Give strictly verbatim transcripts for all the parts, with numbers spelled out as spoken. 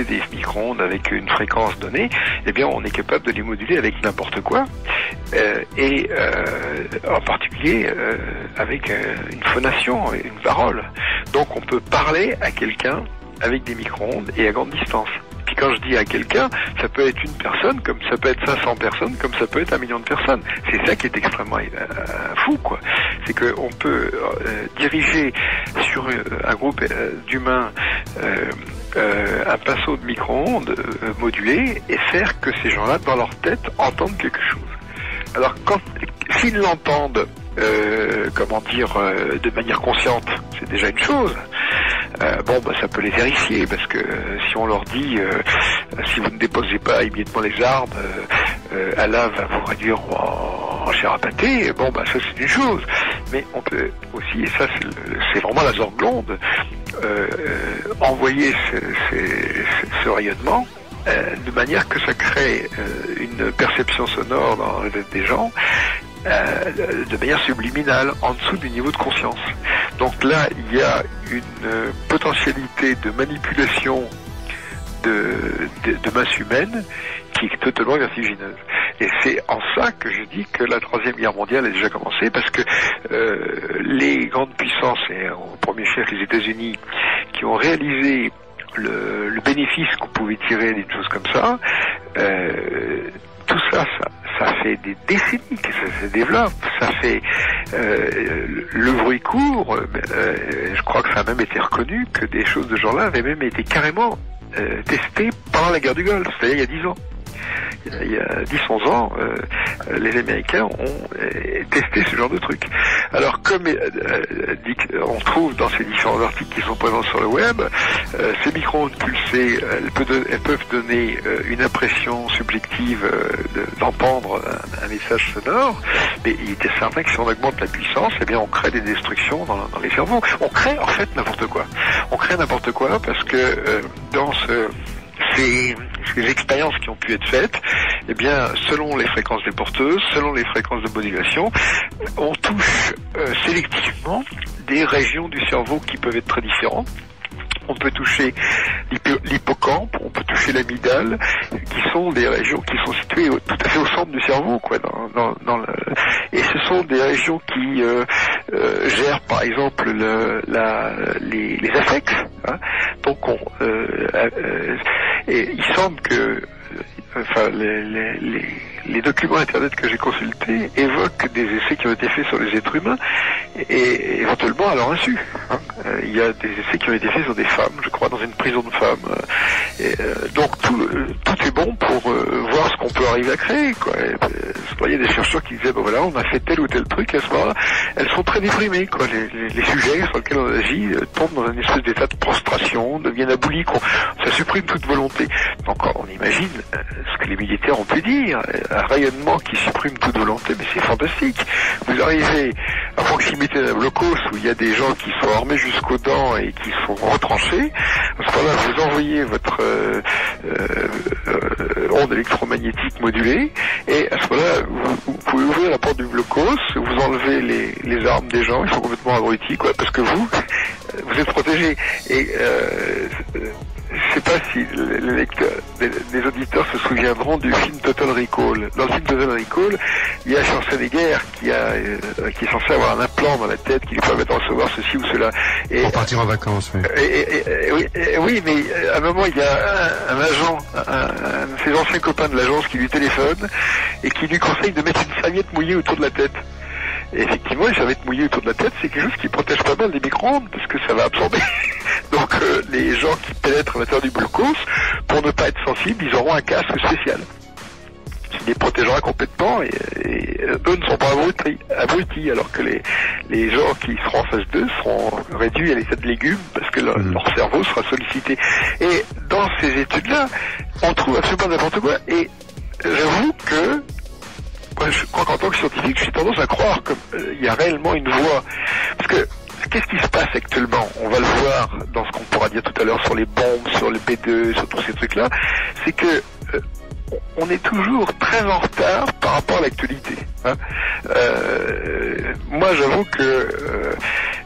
moduler des micro-ondes avec une fréquence donnée, eh bien on est capable de les moduler avec n'importe quoi, euh, et euh, en particulier euh, avec euh, une phonation, une parole. Donc on peut parler à quelqu'un avec des micro-ondes et à grande distance. Puis quand je dis à quelqu'un, ça peut être une personne, comme ça peut être cinq cents personnes, comme ça peut être un million de personnes. C'est ça qui est extrêmement euh, fou, quoi. C'est qu'on peut euh, diriger sur euh, un groupe euh, d'humains euh, euh, un pinceau de micro-ondes euh, modulé et faire que ces gens-là, dans leur tête, entendent quelque chose. Alors, quand s'ils l'entendent, euh, comment dire, euh, de manière consciente, c'est déjà une chose. Euh, bon, bah, ça peut les vérifier, parce que euh, si on leur dit euh, si vous ne déposez pas immédiatement les armes, euh, euh, Allah va vous réduire en, en chair à pâté, bon, bah ça c'est une chose. Mais on peut aussi, et ça c'est, c'est vraiment la zorglonde, euh, euh, envoyer ce, ce, ce, ce rayonnement euh, de manière que ça crée euh, une perception sonore dans la tête des gens, Euh, de manière subliminale, en dessous du niveau de conscience. Donc là, il y a une euh, potentialité de manipulation de, de, de masse humaine qui est totalement vertigineuse. Et c'est en ça que je dis que la troisième guerre mondiale a déjà commencé, parce que euh, les grandes puissances, et au premier chef les États-Unis, qui ont réalisé le, le bénéfice qu'on pouvait tirer d'une chose comme ça, euh, tout ça, ça, ça fait des décennies que ça se développe, ça fait euh, le bruit court, euh, je crois que ça a même été reconnu que des choses de ce genre-là avaient même été carrément euh, testées pendant la guerre du Golfe, c'est-à-dire il y a dix ans. Il y a dix onze ans, euh, les Américains ont euh, testé ce genre de truc. Alors, comme euh, dit, on trouve dans ces différents articles qui sont présents sur le web, euh, ces micro-ondes pulsées, elles, peut don- elles peuvent donner euh, une impression subjective euh, de, d'entendre un, un message sonore, mais il était certain que si on augmente la puissance, eh bien on crée des destructions dans, dans les cerveaux. On crée en fait n'importe quoi. On crée n'importe quoi parce que euh, dans ce... Ces, ces expériences qui ont pu être faites, eh bien, selon les fréquences des porteuses, selon les fréquences de modulation, on touche euh, sélectivement des régions du cerveau qui peuvent être très différentes. On peut toucher l'hippo- l'hippocampe, on peut toucher l'amygdale, qui sont des régions qui sont situées au, tout à fait au centre du cerveau, quoi. Dans, dans, dans le, et ce sont des régions qui euh, euh, gèrent, par exemple, le, la, les, les affects. Hein. Donc, on, euh, euh, et il semble que, enfin, les, les, les, les documents internet que j'ai consultés évoquent des essais qui ont été faits sur les êtres humains et éventuellement à leur insu. Hein. Euh, il y a des essais qui ont été faits sur des femmes, je crois, dans une prison de femmes. Et, euh, donc tout, euh, tout est bon pour euh, voir ce qu'on peut arriver à créer, quoi. Et, euh, il y a des chercheurs qui disaient, ben voilà, on a fait tel ou tel truc, et à ce moment-là, elles sont très déprimées, quoi. Les, les, les sujets sur lesquels on agit euh, tombent dans une espèce d'état de prostration, deviennent abouliques, on, ça supprime toute volonté. Donc on imagine euh, ce que les militaires ont pu dire, un rayonnement qui supprime toute volonté, mais c'est fantastique. Vous arrivez à proximité d'un blocos où il y a des gens qui sont armés jusqu'aux dents et qui sont retranchés. À ce moment-là, vous envoyez votre euh, euh, onde électromagnétique modulée et à ce moment-là, vous, vous pouvez ouvrir la porte du blocos, vous enlevez les, les armes des gens, ils sont complètement abrutis, quoi, parce que vous, vous êtes protégés. Et euh, je sais pas si les lecteurs, les, les auditeurs se souviendront du film Total Recall. Dans le film Total Recall, il y a Schwarzenegger qui a, euh, qui est censé avoir un implant dans la tête qui lui permet de recevoir ceci ou cela. Et, pour partir en vacances, oui. Et, et, et, oui, et, oui, mais à un moment, il y a un, un agent, un, un de ses anciens copains de l'agence qui lui téléphone et qui lui conseille de mettre une serviette mouillée autour de la tête. Et effectivement, une serviette mouillée autour de la tête, c'est quelque chose qui protège pas mal des micro-ondes, parce que ça va absorber. Donc euh, les gens qui pénètrent à l'intérieur du blocos, pour ne pas être sensibles, ils auront un casque spécial qui les protégera complètement, et, et eux ne sont pas abrutis, abrutis alors que les, les gens qui seront en phase deux seront réduits à l'état de légumes, parce que leur, leur cerveau sera sollicité. Et dans ces études-là, on trouve absolument n'importe quoi, et j'avoue que moi, je crois qu'en tant que scientifique, j'ai tendance à croire qu'il euh, y a réellement une voie. Parce que, qu'est-ce qui se passe actuellement? On va le voir dans ce qu'on pourra dire tout à l'heure sur les bombes, sur le B deux, sur tous ces trucs-là. C'est que euh, on est toujours très en retard par rapport à l'actualité. Hein. Euh, moi, j'avoue que euh,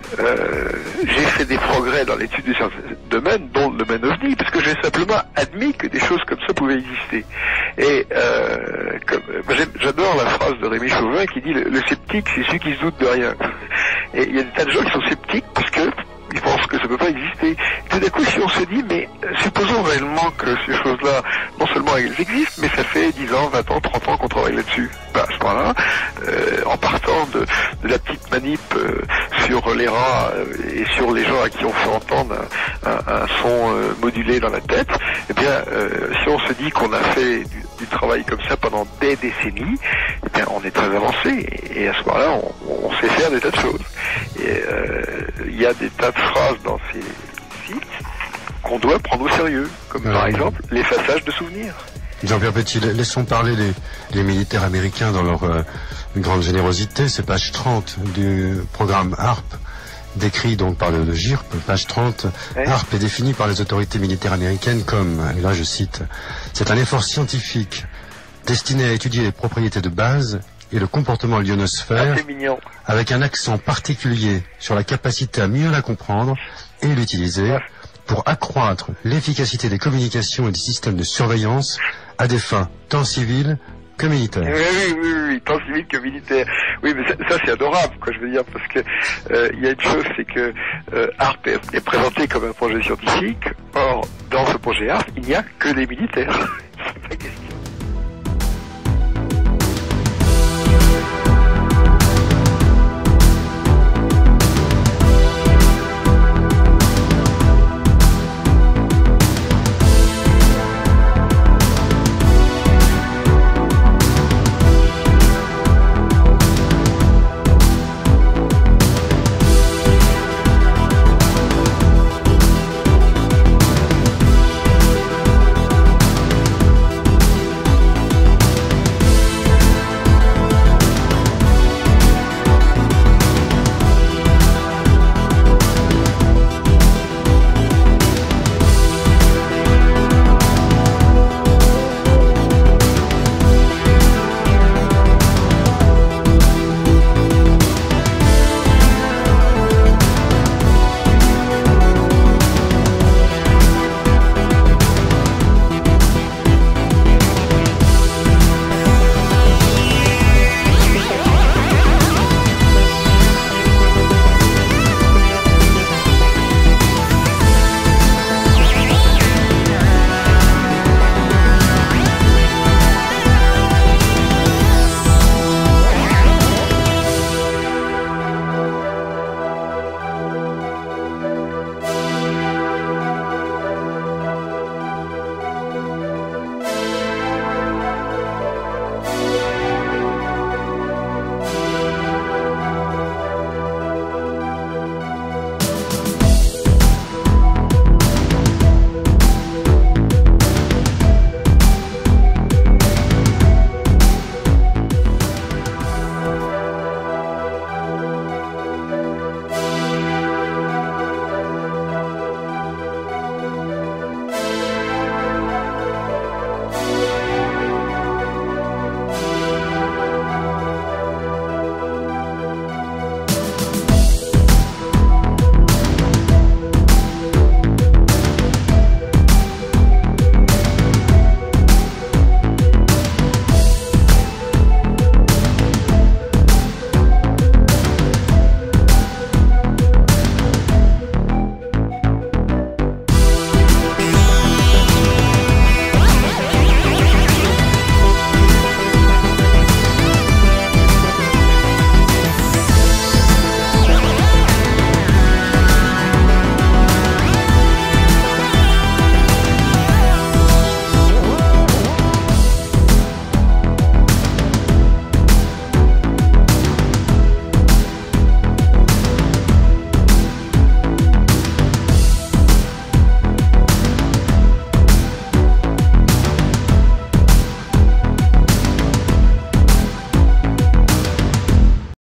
euh, j'ai fait des progrès dans l'étude de certains domaines, dont le domaine ovni, parce que j'ai simplement admis que des choses comme ça pouvaient exister. Et euh, comme, j'adore la phrase de Rémi Chauvin qui dit le, le sceptique, c'est celui qui se doute de rien. Et il y a des tas de gens qui sont sceptiques parce que ils pensent que ça ne peut pas exister. Et tout d'un coup, si on se dit, mais supposons réellement que ces choses-là, non seulement elles existent, mais ça fait dix ans, vingt ans, trente ans qu'on travaille là-dessus. Ben, à ce moment-là, euh, en partant de, de la petite manip euh, sur les rats euh, et sur les gens à qui on fait entendre un, un, un son euh, modulé dans la tête, eh bien, euh, si on se dit qu'on a fait du, du travail comme ça pendant des décennies, eh bien, on est très avancé. Et, et à ce moment-là, on, on sait faire des tas de choses. Et euh, il y a des tas de phrases dans ces sites qu'on doit prendre au sérieux, comme ouais, par exemple l'effaçage de souvenirs. Jean-Pierre Petit, laissons parler les, les militaires américains dans leur euh, grande générosité. C'est page trente du programme H A R P, décrit donc par le, le G I R P, page trente. Ouais. H A R P est défini par les autorités militaires américaines comme, et là je cite, c'est un effort scientifique destiné à étudier les propriétés de base et le comportement de l'ionosphère, avec un accent particulier sur la capacité à mieux la comprendre et l'utiliser ouais. pour accroître l'efficacité des communications et des systèmes de surveillance à des fins tant civiles que militaires. Oui, oui, oui, oui, tant civiles que militaires. Oui, mais ça, ça c'est adorable, quoi, je veux dire, parce que euh, il y a une chose, c'est que euh, H A R P est présenté comme un projet scientifique. Or, dans ce projet H A R P, il n'y a que des militaires.